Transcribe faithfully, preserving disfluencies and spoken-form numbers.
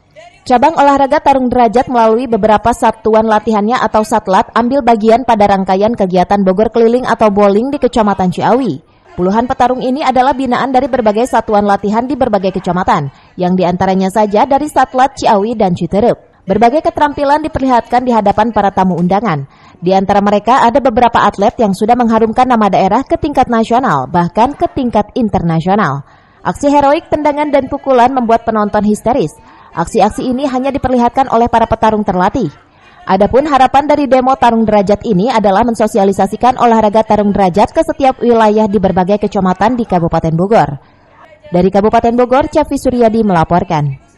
Cabang olahraga tarung derajat melalui beberapa satuan latihannya atau satlat ambil bagian pada rangkaian kegiatan Bogor Keliling atau bowling di Kecamatan Ciawi. Puluhan petarung ini adalah binaan dari berbagai satuan latihan di berbagai kecamatan, yang diantaranya saja dari Satlat Ciawi dan Citerep. Berbagai keterampilan diperlihatkan di hadapan para tamu undangan. Di antara mereka ada beberapa atlet yang sudah mengharumkan nama daerah ke tingkat nasional, bahkan ke tingkat internasional. Aksi heroik, tendangan, dan pukulan membuat penonton histeris. Aksi-aksi ini hanya diperlihatkan oleh para petarung terlatih. Adapun harapan dari demo tarung derajat ini adalah mensosialisasikan olahraga tarung derajat ke setiap wilayah di berbagai kecamatan di Kabupaten Bogor. Dari Kabupaten Bogor, Cevi Suryadi melaporkan.